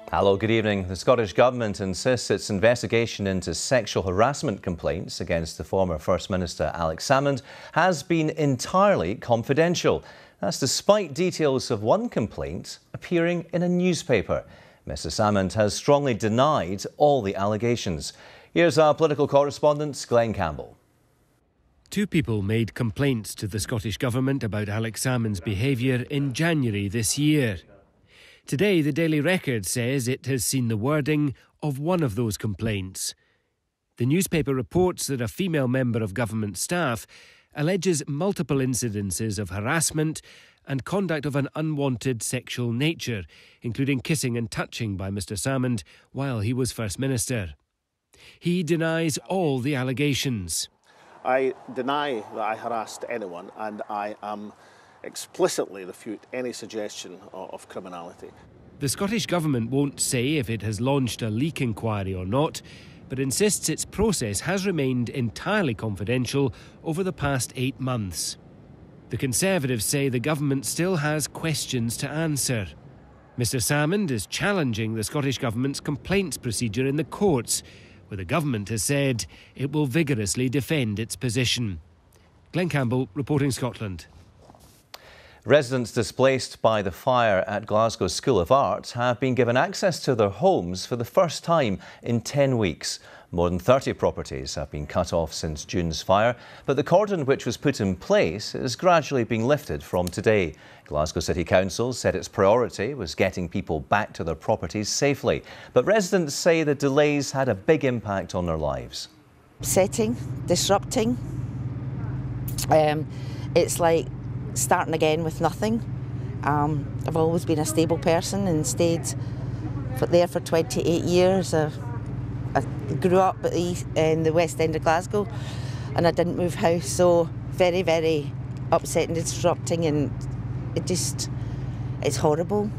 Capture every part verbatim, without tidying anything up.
Hello, good evening. The Scottish Government insists its investigation into sexual harassment complaints against the former First Minister Alex Salmond has been entirely confidential. That's despite details of one complaint appearing in a newspaper. Mister Salmond has strongly denied all the allegations. Here's our political correspondent, Glenn Campbell. Two people made complaints to the Scottish Government about Alex Salmond's behaviour in January this year. Today, the Daily Record says it has seen the wording of one of those complaints. The newspaper reports that a female member of government staff alleges multiple incidences of harassment and conduct of an unwanted sexual nature, including kissing and touching by Mister Salmond while he was First Minister. He denies all the allegations. I deny that I harassed anyone, and I am explicitly refute any suggestion of, of criminality. The Scottish Government won't say if it has launched a leak inquiry or not, but insists its process has remained entirely confidential over the past eight months. The Conservatives say the government still has questions to answer. Mister Salmond is challenging the Scottish Government's complaints procedure in the courts, where the government has said it will vigorously defend its position. Glenn Campbell, reporting Scotland. Residents displaced by the fire at Glasgow School of Art have been given access to their homes for the first time in ten weeks. More than thirty properties have been cut off since June's fire, but the cordon which was put in place is gradually being lifted from today. Glasgow City Council said its priority was getting people back to their properties safely, but residents say the delays had a big impact on their lives. Upsetting, disrupting. Um, it's like starting again with nothing. Um, I've always been a stable person and stayed for there for twenty-eight years. I, I grew up at the, in the West End of Glasgow, and I didn't move house, so very, very upsetting, disrupting, and it just, it's horrible.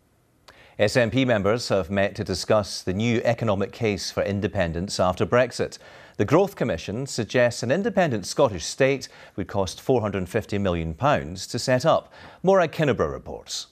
S N P members have met to discuss the new economic case for independence after Brexit. The Growth Commission suggests an independent Scottish state would cost four hundred and fifty million pounds to set up. Maura Kinneborough reports.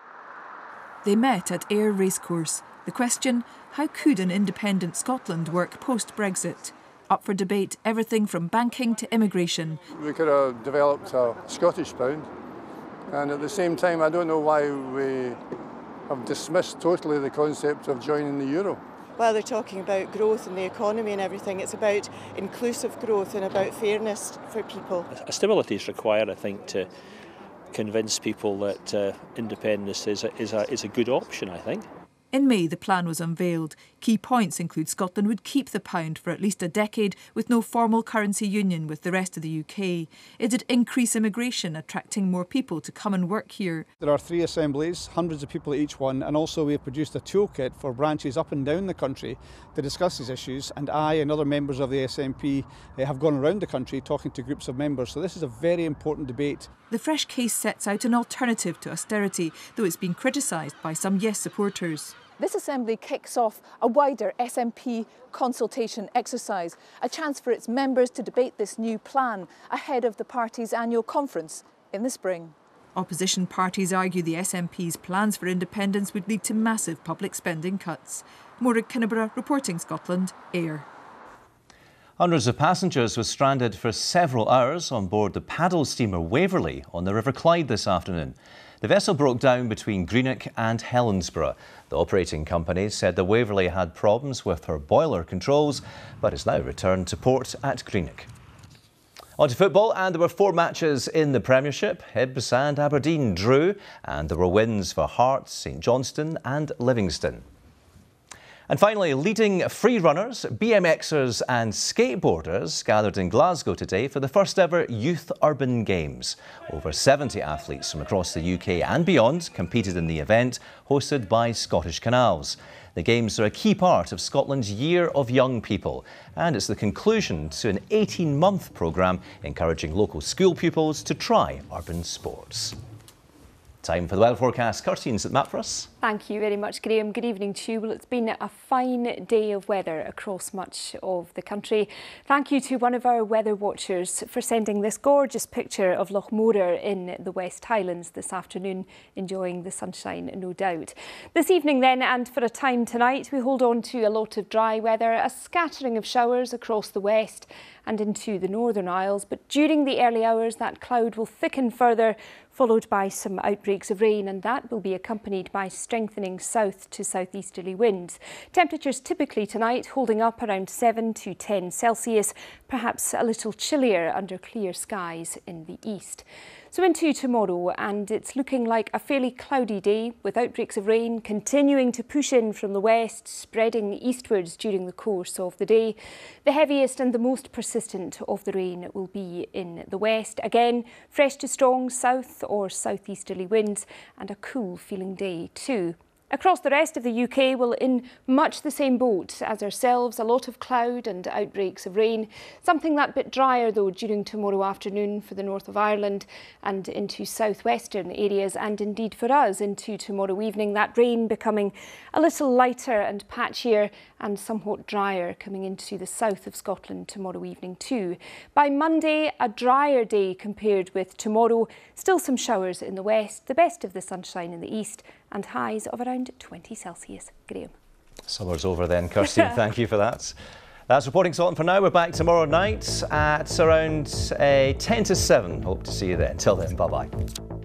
They met at Ayr Racecourse. The question, how could an independent Scotland work post-Brexit? Up for debate, everything from banking to immigration. We could have developed a Scottish pound, and at the same time I don't know why we have dismissed totally the concept of joining the euro. Well, they're talking about growth in the economy and everything. It's about inclusive growth and about fairness for people. A stability is required, I think, to convince people that uh, independence is a, is, a, is a good option, I think. In May, the plan was unveiled. Key points include Scotland would keep the pound for at least a decade with no formal currency union with the rest of the U K. It'd increase immigration, attracting more people to come and work here. There are three assemblies, hundreds of people at each one, and also we have produced a toolkit for branches up and down the country to discuss these issues, and I and other members of the S N P have gone around the country talking to groups of members, so this is a very important debate. The fresh case sets out an alternative to austerity, though it's been criticised by some Yes supporters. This assembly kicks off a wider S N P consultation exercise, a chance for its members to debate this new plan ahead of the party's annual conference in the spring. Opposition parties argue the S N P's plans for independence would lead to massive public spending cuts. Maura Kinneborough, reporting Scotland, Ayr. Hundreds of passengers were stranded for several hours on board the paddle steamer Waverley on the River Clyde this afternoon. The vessel broke down between Greenock and Helensburgh. The operating company said the Waverley had problems with her boiler controls, but has now returned to port at Greenock. On to football, and there were four matches in the Premiership. Hibs and Aberdeen drew, and there were wins for Hearts, St Johnstone and Livingston. And finally, leading free runners, B M Xers and skateboarders gathered in Glasgow today for the first ever Youth Urban Games. Over seventy athletes from across the U K and beyond competed in the event, hosted by Scottish Canals. The Games are a key part of Scotland's Year of Young People, and it's the conclusion to an eighteen-month programme encouraging local school pupils to try urban sports. Time for the weather forecast. Kirsty and St Matt for us. Thank you very much, Graham. Good evening to you. Well, it's been a fine day of weather across much of the country. Thank you to one of our weather watchers for sending this gorgeous picture of Loch Morar in the West Highlands this afternoon, enjoying the sunshine, no doubt. This evening then, and for a time tonight, we hold on to a lot of dry weather, a scattering of showers across the west and into the Northern Isles. But during the early hours, that cloud will thicken further, followed by some outbreaks of rain, and that will be accompanied by strengthening south to southeasterly winds. Temperatures typically tonight holding up around seven to ten Celsius, perhaps a little chillier under clear skies in the east. So into tomorrow, and it's looking like a fairly cloudy day with outbreaks of rain continuing to push in from the west, spreading eastwards during the course of the day. The heaviest and the most persistent of the rain will be in the west. Again, fresh to strong south or southeasterly winds and a cool feeling day too. Across the rest of the U K, well, in much the same boat as ourselves, a lot of cloud and outbreaks of rain. Something that bit drier, though, during tomorrow afternoon for the north of Ireland and into southwestern areas, and indeed for us into tomorrow evening. That rain becoming a little lighter and patchier and somewhat drier coming into the south of Scotland tomorrow evening too. By Monday, a drier day compared with tomorrow. Still some showers in the west, the best of the sunshine in the east, and highs of around twenty Celsius. Graham. Summer's over then, Kirsty. Thank you for that. That's Reporting Scotland for now. We're back tomorrow night at around uh, ten to seven. Hope to see you then. Till then, bye-bye.